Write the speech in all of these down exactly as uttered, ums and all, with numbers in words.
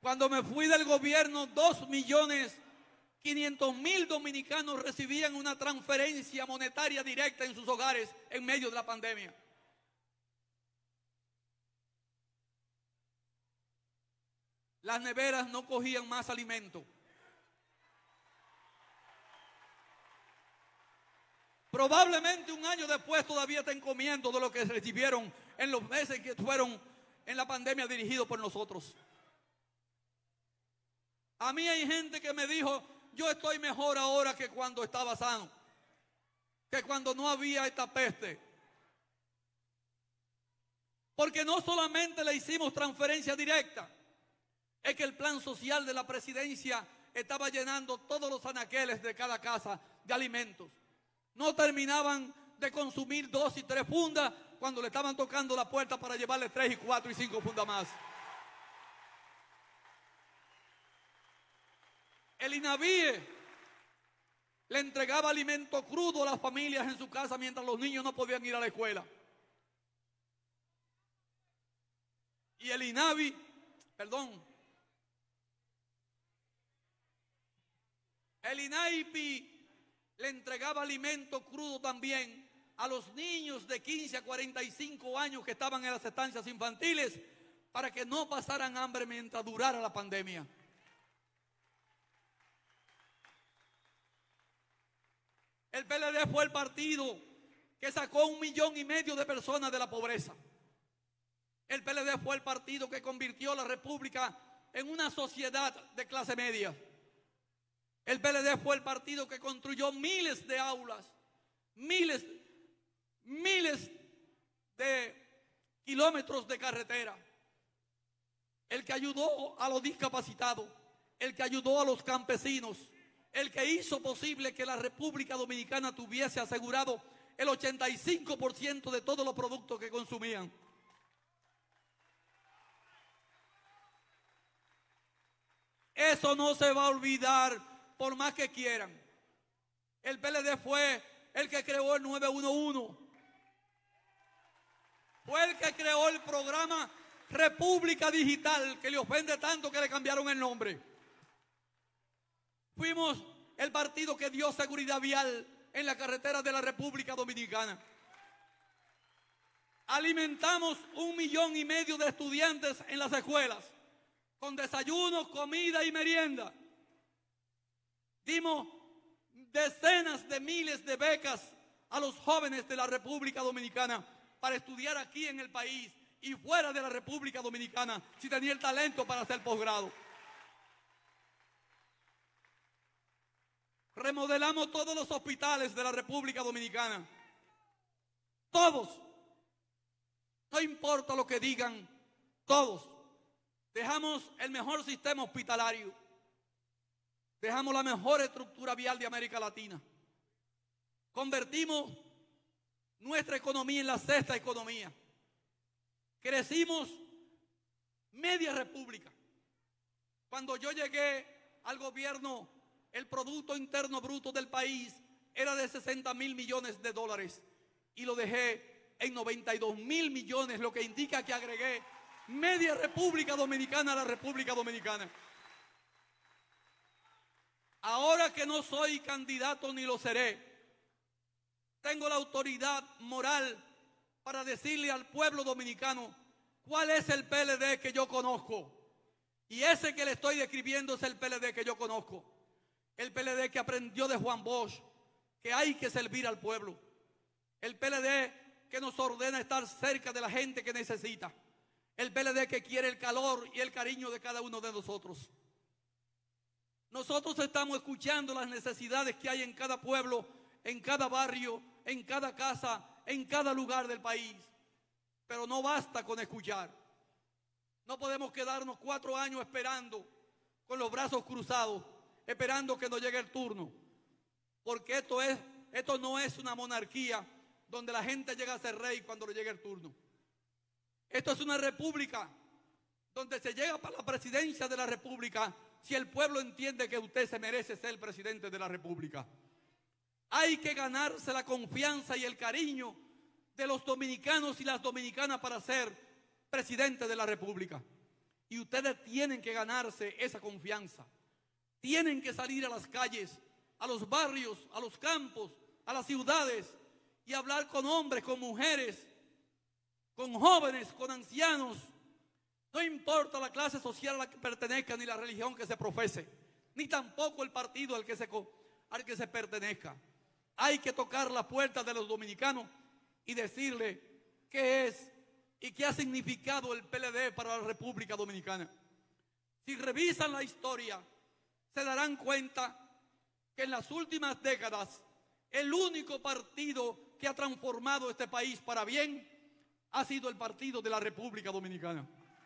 Cuando me fui del gobierno, dos millones quinientos mil dominicanos recibían una transferencia monetaria directa en sus hogares en medio de la pandemia. Las neveras no cogían más alimento. Probablemente un año después todavía estén comiendo de lo que recibieron en los meses que fueron en la pandemia dirigidos por nosotros. A mí hay gente que me dijo, yo estoy mejor ahora que cuando estaba sano, que cuando no había esta peste. Porque no solamente le hicimos transferencia directa, es que el plan social de la presidencia estaba llenando todos los anaqueles de cada casa de alimentos. No terminaban de consumir dos y tres fundas cuando le estaban tocando la puerta para llevarle tres y cuatro y cinco fundas más. El INAVIE le entregaba alimento crudo a las familias en su casa mientras los niños no podían ir a la escuela. Y el INAVI, perdón, el INAIPI le entregaba alimento crudo también a los niños de quince a cuarenta y cinco años que estaban en las estancias infantiles para que no pasaran hambre mientras durara la pandemia. El P L D fue el partido que sacó un millón y medio de personas de la pobreza. El P L D fue el partido que convirtió la República en una sociedad de clase media. El P L D fue el partido que construyó miles de aulas, miles, miles de kilómetros de carretera. El que ayudó a los discapacitados, el que ayudó a los campesinos, el que hizo posible que la República Dominicana tuviese asegurado el ochenta y cinco por ciento de todos los productos que consumían. Eso no se va a olvidar por más que quieran. El P L D fue el que creó el nueve uno uno. Fue el que creó el programa República Digital, que le ofende tanto que le cambiaron el nombre. Fuimos el partido que dio seguridad vial en la carretera de la República Dominicana. Alimentamos un millón y medio de estudiantes en las escuelas, con desayuno, comida y merienda. Dimos decenas de miles de becas a los jóvenes de la República Dominicana para estudiar aquí en el país y fuera de la República Dominicana si tenía el talento para hacer posgrado. Remodelamos todos los hospitales de la República Dominicana. Todos. No importa lo que digan, todos. Dejamos el mejor sistema hospitalario. Dejamos la mejor estructura vial de América Latina. Convertimos nuestra economía en la sexta economía. Crecimos media república. Cuando yo llegué al gobierno, el Producto Interno Bruto del país era de sesenta mil millones de dólares y lo dejé en noventa y dos mil millones, lo que indica que agregué media República Dominicana a la República Dominicana. Ahora que no soy candidato ni lo seré, tengo la autoridad moral para decirle al pueblo dominicano cuál es el P L D que yo conozco. Y ese que le estoy describiendo es el P L D que yo conozco. El P L D que aprendió de Juan Bosch que hay que servir al pueblo. El P L D que nos ordena estar cerca de la gente que necesita. El P L D que quiere el calor y el cariño de cada uno de nosotros. Nosotros estamos escuchando las necesidades que hay en cada pueblo, en cada barrio, en cada casa, en cada lugar del país. Pero no basta con escuchar. No podemos quedarnos cuatro años esperando con los brazos cruzados, esperando que nos llegue el turno. Porque esto, es, esto no es una monarquía donde la gente llega a ser rey cuando le llegue el turno. Esto es una república donde se llega para la presidencia de la república si el pueblo entiende que usted se merece ser el presidente de la república. Hay que ganarse la confianza y el cariño de los dominicanos y las dominicanas para ser presidente de la república. Y ustedes tienen que ganarse esa confianza. Tienen que salir a las calles, a los barrios, a los campos, a las ciudades y hablar con hombres, con mujeres, con jóvenes, con ancianos. No importa la clase social a la que pertenezca ni la religión que se profese, ni tampoco el partido al que se, al que se pertenezca. Hay que tocar la puerta de los dominicanos y decirle qué es y qué ha significado el P L D para la República Dominicana. Si revisan la historia, se darán cuenta que en las últimas décadas el único partido que ha transformado este país para bien ha sido el Partido de la República Dominicana.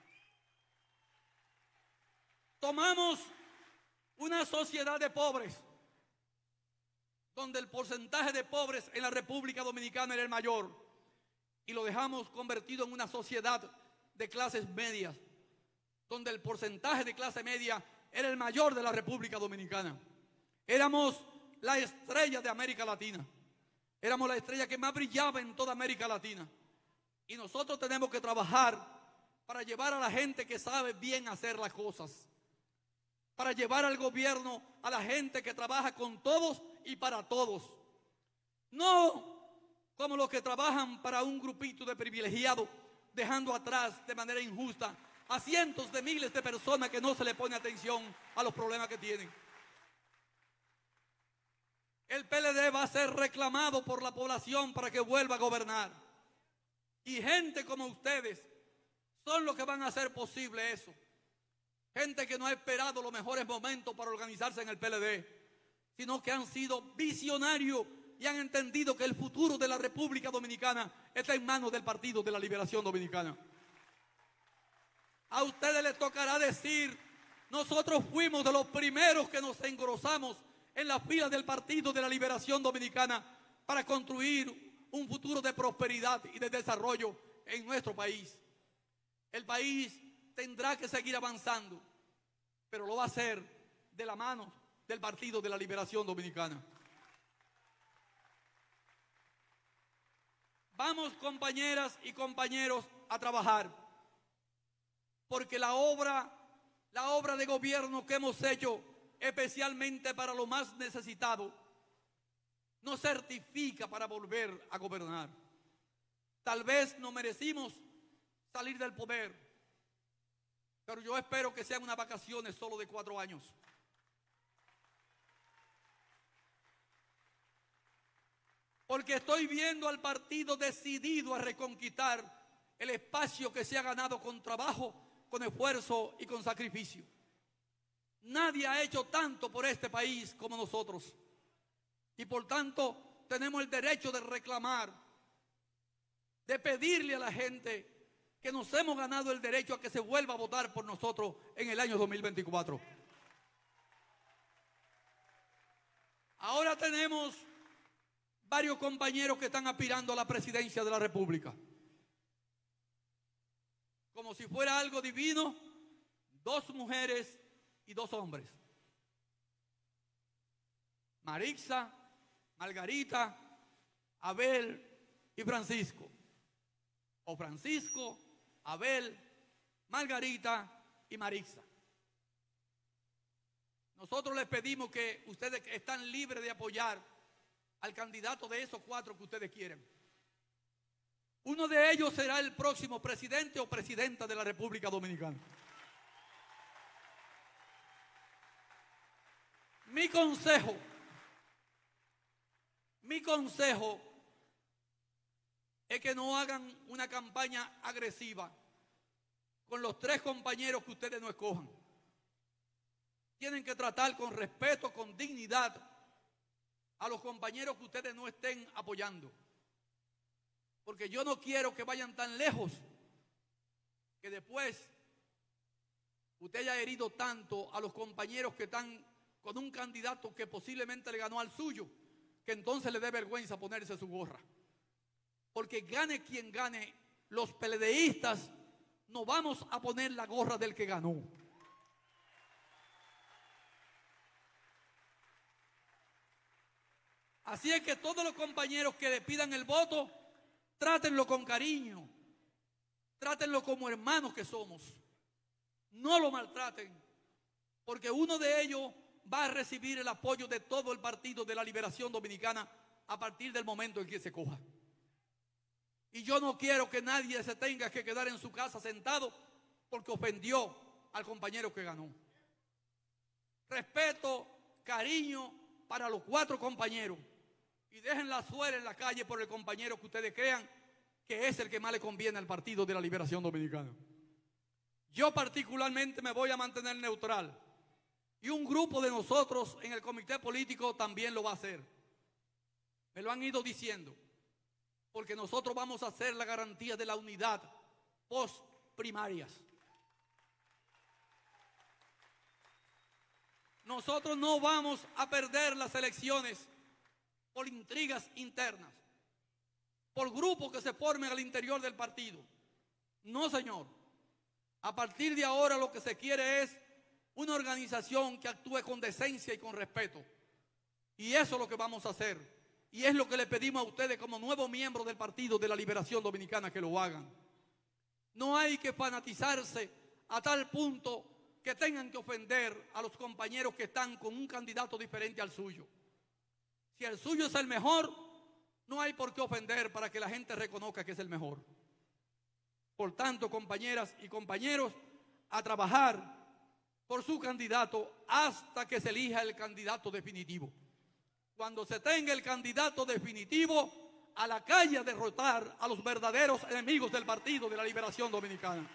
Tomamos una sociedad de pobres, donde el porcentaje de pobres en la República Dominicana era el mayor, y lo dejamos convertido en una sociedad de clases medias, donde el porcentaje de clase media era el mayor de la República Dominicana. Éramos la estrella de América Latina, éramos la estrella que más brillaba en toda América Latina, y nosotros tenemos que trabajar para llevar a la gente que sabe bien hacer las cosas, para llevar al gobierno a la gente que trabaja con todos y para todos. No como los que trabajan para un grupito de privilegiados, dejando atrás de manera injusta a cientos de miles de personas que no se le pone atención a los problemas que tienen. El P L D va a ser reclamado por la población para que vuelva a gobernar. Y gente como ustedes son los que van a hacer posible eso. Gente que no ha esperado los mejores momentos para organizarse en el P L D, sino que han sido visionarios y han entendido que el futuro de la República Dominicana está en manos del Partido de la Liberación Dominicana. A ustedes les tocará decir, nosotros fuimos de los primeros que nos engrosamos en las filas del Partido de la Liberación Dominicana para construir un futuro de prosperidad y de desarrollo en nuestro país. El país tendrá que seguir avanzando, pero lo va a hacer de la mano del Partido de la Liberación Dominicana. Vamos, compañeras y compañeros, a trabajar, porque la obra, la obra de gobierno que hemos hecho, especialmente para los más necesitados, nos certifica para volver a gobernar. Tal vez no merecimos salir del poder, pero yo espero que sean unas vacaciones solo de cuatro años. Porque estoy viendo al partido decidido a reconquistar el espacio que se ha ganado con trabajo, con esfuerzo y con sacrificio. Nadie ha hecho tanto por este país como nosotros. Y por tanto tenemos el derecho de reclamar, de pedirle a la gente que nos hemos ganado el derecho a que se vuelva a votar por nosotros en el año dos mil veinticuatro. Ahora tenemos varios compañeros que están aspirando a la presidencia de la República. Como si fuera algo divino, dos mujeres y dos hombres. Marixa, Margarita, Abel y Francisco. O Francisco, Abel, Margarita y Marixa. Nosotros les pedimos que ustedes están libres de apoyar al candidato de esos cuatro que ustedes quieren. Uno de ellos será el próximo presidente o presidenta de la República Dominicana. Mi consejo, mi consejo es que no hagan una campaña agresiva con los tres compañeros que ustedes no escojan. Tienen que tratar con respeto, con dignidad a los compañeros que ustedes no estén apoyando. Porque yo no quiero que vayan tan lejos que después usted haya herido tanto a los compañeros que están con un candidato que posiblemente le ganó al suyo, que entonces le dé vergüenza ponerse su gorra. Porque gane quien gane, los peledeístas no vamos a poner la gorra del que ganó. Así es que todos los compañeros que le pidan el voto, trátenlo con cariño, trátenlo como hermanos que somos. no lo maltraten, porque uno de ellos va a recibir el apoyo de todo el Partido de la Liberación Dominicana a partir del momento en que se coja. Y yo no quiero que nadie se tenga que quedar en su casa sentado porque ofendió al compañero que ganó. Respeto, cariño para los cuatro compañeros, y dejen la suela en la calle por el compañero que ustedes crean que es el que más le conviene al Partido de la Liberación Dominicana. Yo particularmente me voy a mantener neutral, y un grupo de nosotros en el comité político también lo va a hacer. Me lo han ido diciendo, porque nosotros vamos a hacer la garantía de la unidad post primarias. Nosotros no vamos a perder las elecciones por intrigas internas, por grupos que se formen al interior del partido. No, señor. A partir de ahora lo que se quiere es una organización que actúe con decencia y con respeto. Y eso es lo que vamos a hacer. Y es lo que le pedimos a ustedes como nuevos miembros del Partido de la Liberación Dominicana, que lo hagan. No hay que fanatizarse a tal punto que tengan que ofender a los compañeros que están con un candidato diferente al suyo. Si el suyo es el mejor, no hay por qué ofender para que la gente reconozca que es el mejor. Por tanto, compañeras y compañeros, a trabajar por su candidato hasta que se elija el candidato definitivo. Cuando se tenga el candidato definitivo, a la calle a derrotar a los verdaderos enemigos del Partido de la Liberación Dominicana.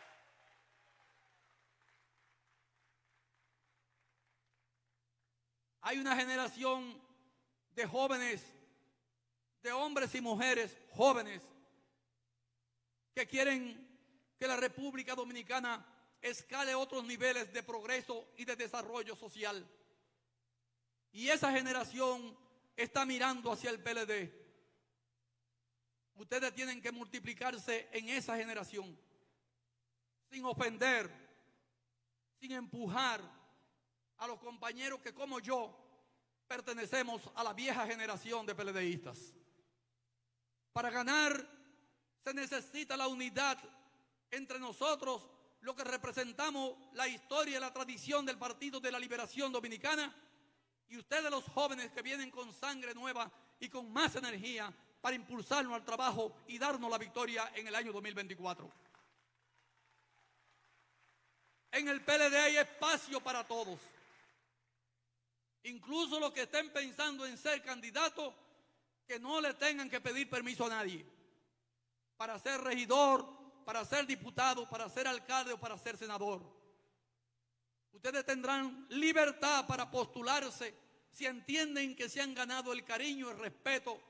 Hay una generación de jóvenes, de hombres y mujeres jóvenes, que quieren que la República Dominicana escale otros niveles de progreso y de desarrollo social. Y esa generación está mirando hacia el P L D. Ustedes tienen que multiplicarse en esa generación, sin ofender, sin empujar a los compañeros que, como yo, pertenecemos a la vieja generación de PLDistas. Para ganar se necesita la unidad entre nosotros, lo que representamos la historia y la tradición del Partido de la Liberación Dominicana, y ustedes, los jóvenes que vienen con sangre nueva y con más energía para impulsarnos al trabajo y darnos la victoria en el año dos mil veinticuatro. En el P L D hay espacio para todos. Incluso los que estén pensando en ser candidatos, que no le tengan que pedir permiso a nadie para ser regidor, para ser diputado, para ser alcalde o para ser senador. Ustedes tendrán libertad para postularse si entienden que se han ganado el cariño y el respeto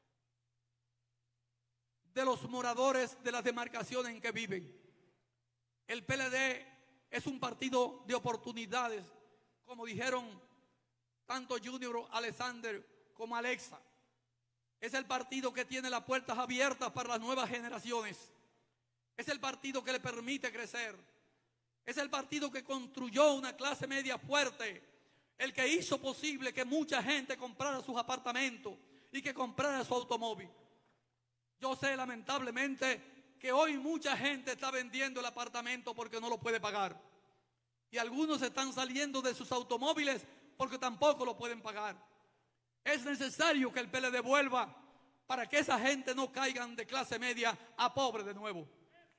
de los moradores de las demarcaciones en que viven. El P L D es un partido de oportunidades, como dijeron tanto Junior Alexander como Alexa. Es el partido que tiene las puertas abiertas para las nuevas generaciones. Es el partido que le permite crecer. Es el partido que construyó una clase media fuerte, el que hizo posible que mucha gente comprara sus apartamentos y que comprara su automóvil. Yo sé, lamentablemente, que hoy mucha gente está vendiendo el apartamento porque no lo puede pagar. Y algunos están saliendo de sus automóviles porque tampoco lo pueden pagar. Es necesario que el P L D vuelva para que esa gente no caigan de clase media a pobre de nuevo.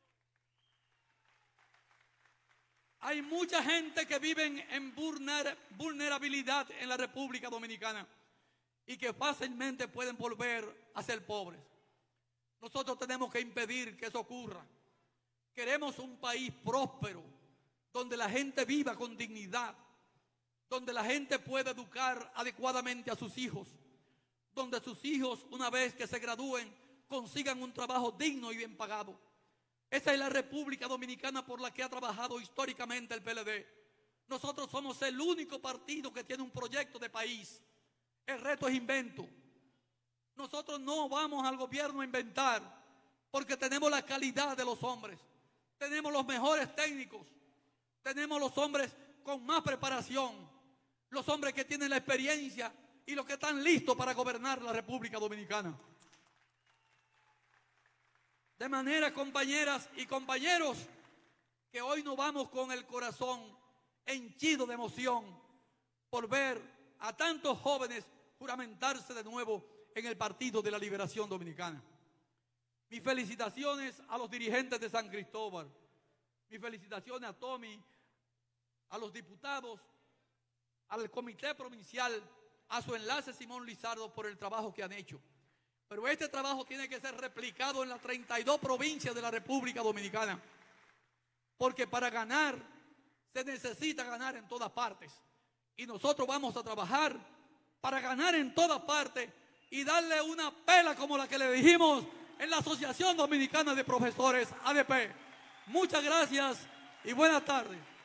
Hay mucha gente que vive en vulnerabilidad en la República Dominicana y que fácilmente pueden volver a ser pobres. Nosotros tenemos que impedir que eso ocurra. Queremos un país próspero, donde la gente viva con dignidad, donde la gente pueda educar adecuadamente a sus hijos, donde sus hijos, una vez que se gradúen, consigan un trabajo digno y bien pagado. Esa es la República Dominicana por la que ha trabajado históricamente el P L D. Nosotros somos el único partido que tiene un proyecto de país. El resto es invento. Nosotros no vamos al gobierno a inventar, porque tenemos la calidad de los hombres, tenemos los mejores técnicos, tenemos los hombres con más preparación, los hombres que tienen la experiencia y los que están listos para gobernar la República Dominicana. De manera, compañeras y compañeros, que hoy nos vamos con el corazón henchido de emoción por ver a tantos jóvenes juramentarse de nuevo en el Partido de la Liberación Dominicana. Mis felicitaciones a los dirigentes de San Cristóbal, mis felicitaciones a Tommy, a los diputados, al comité provincial, a su enlace Simón Lizardo por el trabajo que han hecho. Pero este trabajo tiene que ser replicado en las treinta y dos provincias de la República Dominicana, porque para ganar se necesita ganar en todas partes. Y nosotros vamos a trabajar para ganar en todas partes y darle una pela como la que le dijimos en la Asociación Dominicana de Profesores, A D P. Muchas gracias y buenas tardes.